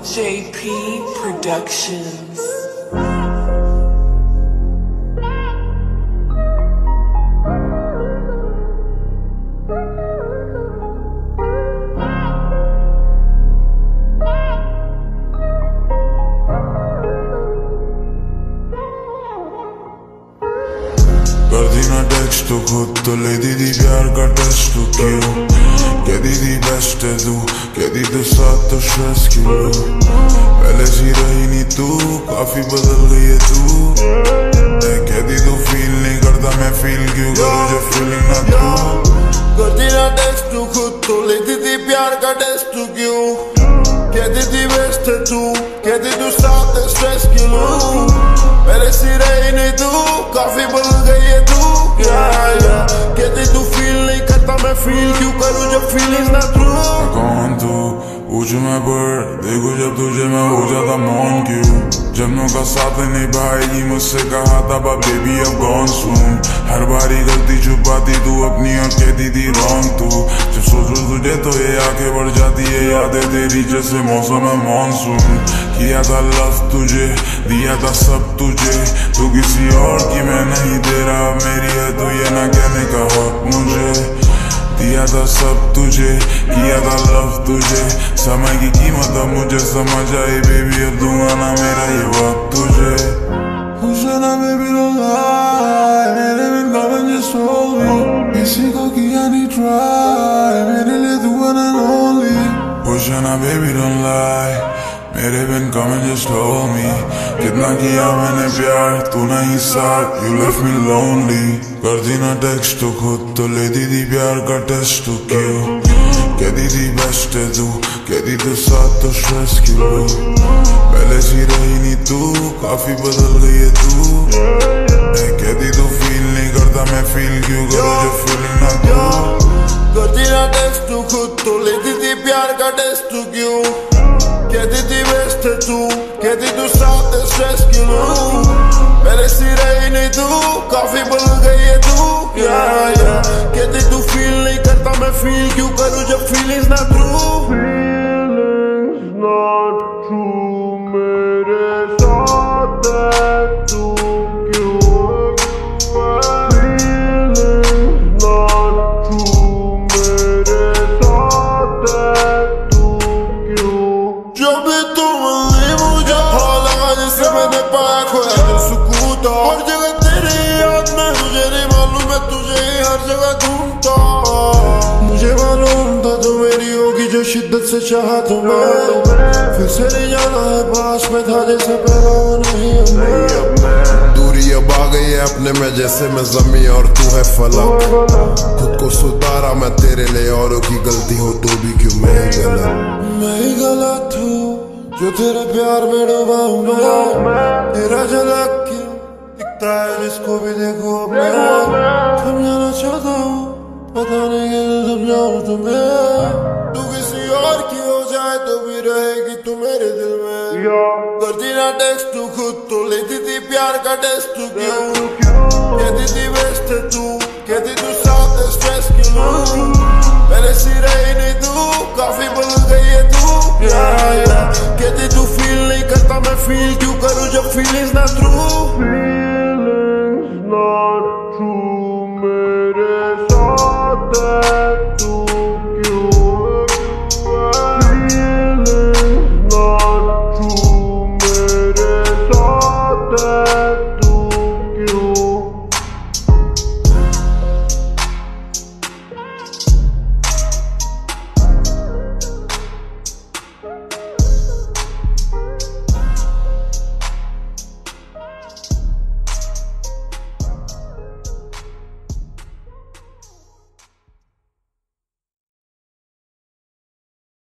JP Productions. कर दी ना text तो खुद तो ले दी प्यार का टेस्ट तो क्यों कह दी बेस्ट है तू कहती तो साथ तो स्ट्रेस क्यों पहले सी रही नहीं तू काफी बदल गई है तू कहती तो फील नहीं करता मैं फील क्यों करूँ जब फीलिंग ना तू कर दी ना टेक्स्ट तू खुद तो लेती थी प्यार का टेस्ट तू क्यों कहती थी बेस्ट है तू कहती तू साथ है स्ट्रेस क्यों पहले सी रही नहीं तू काफी बदल गई है तू कहती तू फील नहीं करता मैं फील क्यों करूँ जब फीलिंग्स ना ट्रू कौन तू पूछू मैं पर देखो जब तुझे मैं हो जाता मौन क्यों जन्मों का साथ निभाएगी मुझसे कहा था बेबी अब गॉन सून हर बारी गलती छुपाती तू अपनी और कहती थी रॉन्ग तू जब सोचू तुझे तो ये आगे बढ़ जाती है यादें तेरी जैसे मौसम है मॉनसून किया था लव तुझे दिया था सब तुझे तू किसी और की मैं नहीं दे रहा मेरी है तो ये ना कहने का हक मुझे दिया था सब तुझे किया था लव तुझे समय की कीमत अब मुझे समझ आई बेबी अब दूंगा ना मेरा ये वक्त तुझे मुझे ना बेबी don't lie मेरे बिन कमन just hold me किसी को किया नहीं try मेरे लिए तू one and only मुझे ना बेबी don't lie मेरे बिन कमन just hold me कितना किया मैंने प्यार तू नहीं साथ you left me lonely कर दी ना टेक्स्ट तो खुद तो लेती थी प्यार का टेस्ट तो क्यों कहती थी बेस्ट है तू कहती तो साथ तो स्ट्रेस क्यों पहले सी रही नहीं तू काफी बदल गई है तू कहती तो फील नहीं करता मैं फील क्यों करूँ जब फीलिंग ना तू करती ना टेक्स्ट तू खुद तो लेती थी प्यार का टेस्ट तू क्यों कहती थी बेस्ट है तू कहती तू साथ है स्ट्रेस क्यों पहले सी रही नहीं तू काफी बदल गई है तू कहती तू फील नहीं करता मैं फील क्यों करूँ जब फीलिंग्स ना ट्रू मेरे साथ है तू हर जगह तेरी याद में मुझे नहीं मालूम मैं तुझे हर जगह ढूंढता मुझे मालूम था जो मेरी होगी जो शिद्दत से चाहा तुम्हें फिर से नहीं जाना है पास में था जैसे पहला वो नहीं अब दूरी अब आ गई है अपने में जैसे मैं जमी और तू है फलक खुद को सुधारा मैं तेरे लिए औरों की गलती हो तो भी क्यों मैं ही गलत हूँ जो तेरे प्यार में डूबा हूँ मैं तेरा झलक क्यों दिखता है जिसको भी देखो मैं समझाना चाहता हूँ पता नहीं कैसे समझाऊँ तुम्हें तू किसी और की हो जाए तो भी रहेगी तू मेरे दिल में करती ना टेक्स्ट तू खुद तो लेती थी प्यार का टेस्ट तू क्यों कहती थी बेस्ट है तू कहती तू साथ है स्ट्रेस क्यों पहले सी रही नहीं तू काफी बदल गई है तू कहती तू फील नहीं करता मैं फील क्यों करूँ जब फीलिंग्स ना ट्रू